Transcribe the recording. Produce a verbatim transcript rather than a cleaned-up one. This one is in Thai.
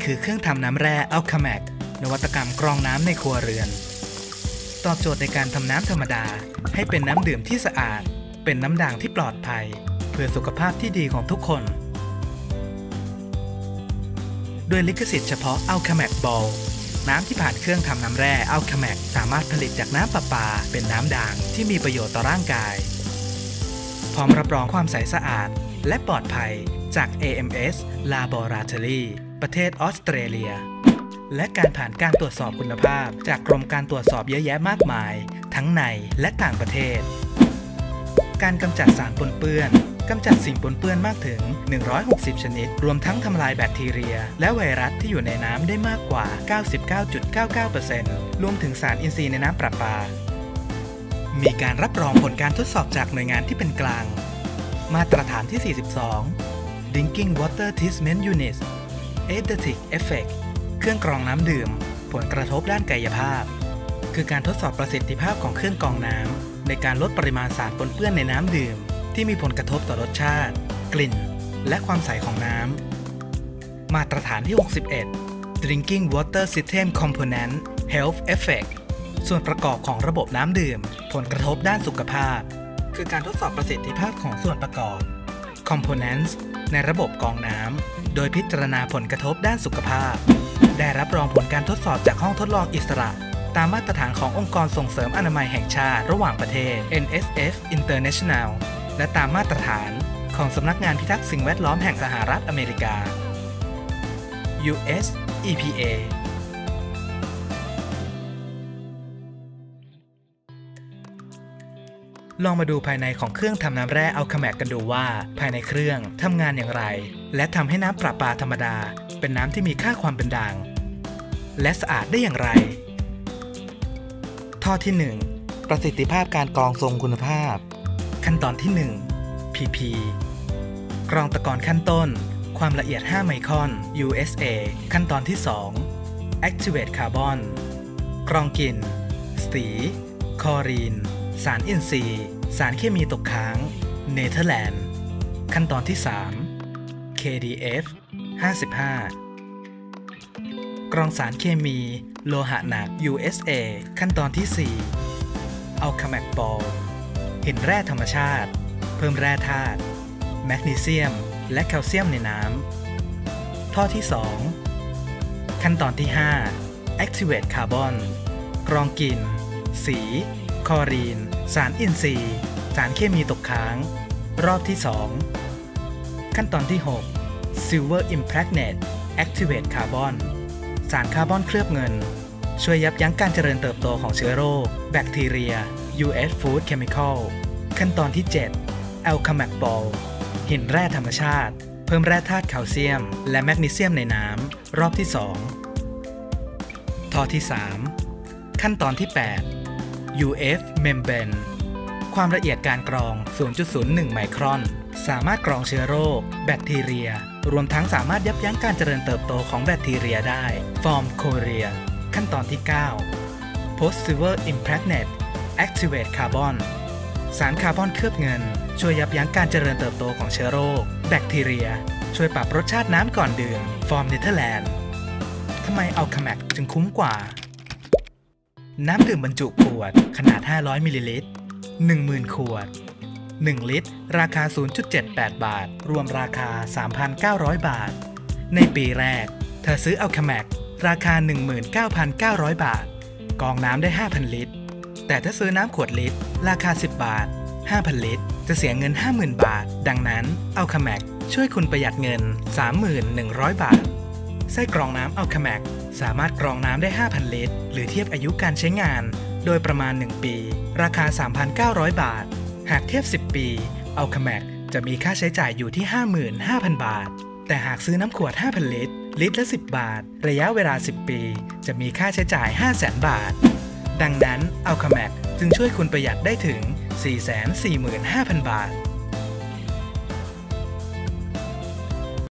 คือเครื่องทำน้ำแร่ Alchemax นวัตกรรมกรองน้ำในครัวเรือนตอบโจทย์ในการทำน้ำธรรมดาให้เป็นน้ำดื่มที่สะอาดเป็นน้ำด่างที่ปลอดภัยเพื่อสุขภาพที่ดีของทุกคนด้วยลิขสิทธิ์เฉพาะ Alchemax Ball น้ำที่ผ่านเครื่องทำน้ำแร่ Alchemax สามารถผลิตจากน้ำประปาเป็นน้ำด่างที่มีประโยชน์ต่อร่างกายพร้อมรับรองความใสสะอาดและปลอดภัยจาก เอ เอ็ม เอส Laboratory ประเทศออสเตรเลียและการผ่านการตรวจสอบคุณภาพจากกรมการตรวจสอบเยอะแยะมากมายทั้งในและต่างประเทศการกำจัดสารปนเปื้อนกำจัดสิ่งปนเปื้อนมากถึงหนึ่งร้อยหกสิบชนิดรวมทั้งทำลายแบคทีเรียและไวรัสที่อยู่ในน้ำได้มากกว่า เก้าสิบเก้าจุดเก้าเก้าเปอร์เซ็นต์ รวมถึงสารอินทรีย์ในน้ำประปามีการรับรองผลการทดสอบจากหน่วยงานที่เป็นกลางมาตรฐานที่ สี่สิบสอง Drinking Water Treatment Unit Aesthetic Effect เครื่องกรองน้ำดื่มผลกระทบด้านกายภาพคือการทดสอบประสิทธิภาพของเครื่องกรองน้ำในการลดปริมาณสารปนเปื้อนในน้ำดื่มที่มีผลกระทบต่อรสชาติกลิ่นและความใสของน้ำมาตรฐานที่ หกสิบเอ็ด Drinking Water System Component Health Effect ส่วนประกอบของระบบน้ำดื่มผลกระทบด้านสุขภาพคือการทดสอบประสิทธิภาพของส่วนประกอบ Components ในระบบกรองน้ำโดยพิจารณาผลกระทบด้านสุขภาพได้รับรองผลการทดสอบจากห้องทดลองอิสระตามมาตรฐานขององค์กรส่งเสริมอนามัยแห่งชาติระหว่างประเทศ เอ็น เอส เอฟ International และตามมาตรฐานของสำนักงานพิทักษ์สิ่งแวดล้อมแห่งสหรัฐอเมริกา ยู เอส อี พี เอ ลองมาดูภายในของเครื่องทำน้ำแร่ Alchemax กันดูว่าภายในเครื่องทำงานอย่างไรและทำให้น้ำประปาธรรมดาเป็นน้ำที่มีค่าความเป็นด่างและสะอาดได้อย่างไรข้อที่ หนึ่ง ประสิทธิภาพการกรองทรงคุณภาพขั้นตอนที่ หนึ่ง พี พี กรองตะกอนขั้นต้นความละเอียดห้าไมครอน ยู เอส เอ ขั้นตอนที่ สอง Activate Carbon กรองกลิ่นสีคลอรีนสารอินทรีย์สารเคมีตกค้างเนเธอร์แลนด์ขั้นตอนที่ สาม เค ดี เอฟ ห้าสิบห้ากรองสารเคมีโลหะหนัก ยู เอส เอ ขั้นตอนที่ สี่ Alchemax Ball หินแร่ธรรมชาติเพิ่มแร่ธาตุแมกนีเซียมและแคลเซียมในน้ำข้อที่ สอง ขั้นตอนที่ ห้า Activate Carbon กรองกลิ่นสีคลอรีนสารอินทรีย์สารเคมีตกค้างรอบที่ สอง ขั้นตอนที่ หก Silver Impregnate Activate Carbon สารคาร์บอนเคลือบเงินช่วยยับยั้งการเจริญเติบโตของเชื้อโรคแบคทีเรีย ยู เอส Food Chemical ขั้นตอนที่ เจ็ด Alchemax Ball หินแร่ธรรมชาติเพิ่มแร่ธาตุแคลเซียมและแมกนีเซียมในน้ำรอบที่ สองข้อที่ สาม ขั้นตอนที่ แปด ยู เอฟ Membrane ความละเอียดการกรอง ศูนย์จุดศูนย์หนึ่ง ไมครอนสามารถกรองเชื้อโรคแบคทีเรียรวมทั้งสามารถยับยั้งการเจริญเติบโตของแบคทีเรียได้ Form Chorea ขั้นตอนที่ เก้า Post Silver Impregnate Activate Carbon สารคาร์บอนเคลือบเงินช่วยยับยั้งการเจริญเติบโตของเชื้อโรคแบคทีเรียช่วยปรับรสชาติน้ำก่อนดื่ม Form Netherland ทำไม Alchemax จึงคุ้มกว่าน้ำดื่มบรรจุขวดขนาดห้าร้อยมิลลิลิตร หนึ่งหมื่น ขวดหนึ่งลิตรราคา ศูนย์จุดเจ็ดแปด บาทรวมราคา สามพันเก้าร้อย บาทในปีแรกเธอซื้อ Alchemax ราคา หนึ่งหมื่นเก้าพันเก้าร้อย บาทกรองน้ำได้ ห้าพัน ลิตรแต่ถ้าซื้อน้ำขวดลิตรราคา สิบ บาท ห้าพัน ลิตรจะเสียเงิน ห้าหมื่น บาทดังนั้น Alchemax ช่วยคุณประหยัดเงิน สามพันหนึ่งร้อย บาทไส้กรองน้ำ Alchemax สามารถกรองน้ำได้ ห้าพัน ลิตรหรือเทียบอายุการใช้งานโดยประมาณ หนึ่ง ปีราคา สามพันเก้าร้อย บาทหากเทียบ สิบ ปี Alchemax จะมีค่าใช้จ่ายอยู่ที่ ห้าหมื่นห้าพัน บาทแต่หากซื้อน้ำขวด ห้าพัน ลิตรลิตรละ สิบ บาทระยะเวลา สิบ ปีจะมีค่าใช้จ่าย ห้าแสน บาทดังนั้น Alchemax จึงช่วยคุณประหยัดได้ถึง สี่แสนสี่หมื่นห้าพัน บาท